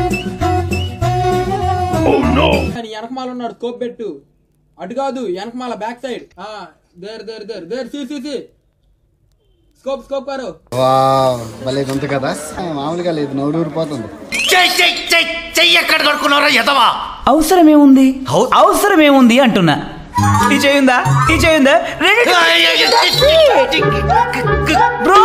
వెనకమాల ఉన్నాడు, స్కోప్ పెట్టు. అటు కాదు, వెనకమాల back side. There see scope car. Wow, భలే ఉంది కదా, మామూలుగా లేదు, నోరూరిపోతుంది. అవసరమేముంది అంటున్నా. ఈ చేయుందా బ్రో.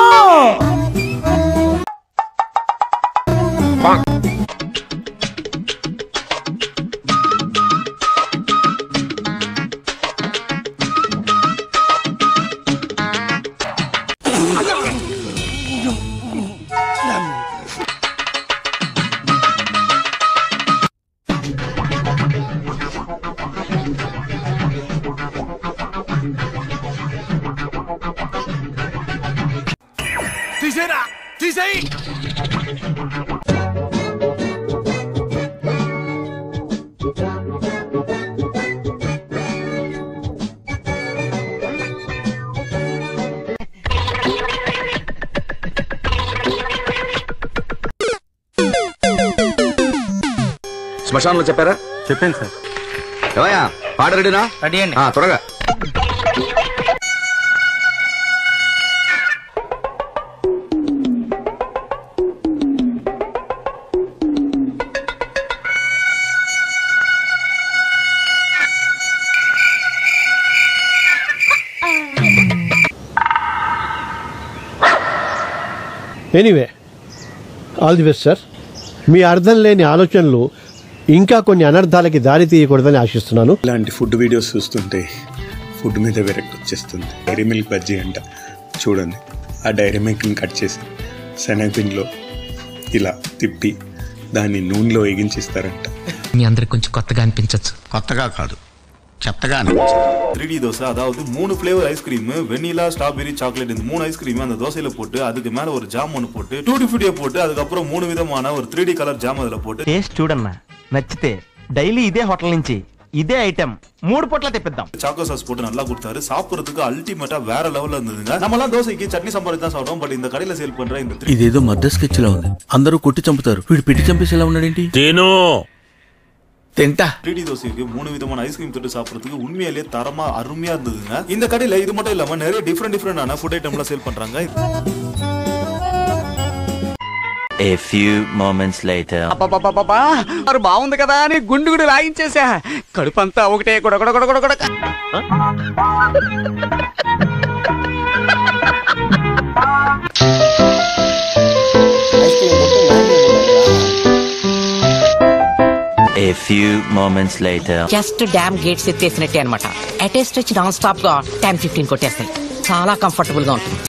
తీసేయి. శ్మశానంలో చెప్పారా? చెప్పాను సార్. ఏమయ్యా, పాట రెడీనా? రెడీ అండి. త్వరగా. Anyway, all the best sir. మీ అర్థం లేని ఆలోచనలు ఇంకా కొన్ని అనర్థాలకి దారి తీయకూడదని ఆశిస్తున్నాను. ఇలాంటి ఫుడ్ వీడియోస్ చూస్తుంటే ఫుడ్ మీద విరక్తి వచ్చేస్తుంది. డైరీ మిల్క్ బజ్జీ అంట, చూడండి. ఆ డైరీ మిల్క్ని కట్ చేసి శనగపిండిలో ఇలా తిప్పి దాన్ని నూనెలో వేగించిస్తారంట. మీ అందరికి కొంచెం కొత్తగా అనిపించచ్చు. కొత్తగా కాదు, చెత్తగా. 3D தோசை, அதாவது 3 flavour ice cream, vanilla, strawberry, chocolate, இந்த 3 ஐஸ்கிரீம் அந்த தோசையில போட்டு அதுக்கு மேல ஒரு ஜாம் ஒன்று போட்டு டூட்டி ஃப்ரூட்டியை போட்டு அதுக்கப்புறம் 3 விதமான ஒரு 3D கலர் ஜாம் அதில் போட்டு టేస్ట్ చూడన్నా, నచ్చితే డైలీ ఇదే హోటల్ నుంచి ఇదే ఐటమ్ 3 పొట్ల తెప్పిద్దాం. சாக்கோ சாஸ் போட்டு நல்லா கொடுத்தாரு. சாப்பிட்றதுக்கு அல்டிமேட்டா வேற லெவல்ல இருந்ததுங்க. நம்மலாம் தோசைக்கு சட்னி சாம்பார் தான் சாப்பிட்டோம், பட் இந்த கடையில சேல் பண்ற இந்த ఇదేదో మర్డర్ స్కెచ్ లా ఉంది. అందరూ కొట్టి చంపుతారు, వీడు పెట్టి చంపేసి ఎలా ఉన్నాడేంటి? తింటా. 3D தோசைக்கு 3 விதமான ஐஸ்கிரீம் தொட்டு சாப்பிட்றதுக்கு உண்மையிலேயே தரமா அருமையா இருந்ததுங்க. இந்த கடையில இது மட்டும் இல்லாம நிறைய டிஃபரெண்டான ஃபுட் ஐட்டம்லாம் சேல் பண்றாங்க. A few moments later. మరి బాగుంది కదా అని గుండు లాగించేసా. కడుపంతా ఒకటే కొడ. A few moments later. Just dam gates ఎత్తేసినట్టే అనమాట. అటెస్ట్ వచ్చి నాన్ స్టాప్ గా 10-15 కొట్టేస్తాయి. చాలా కంఫర్టబుల్ గా ఉంటుంది.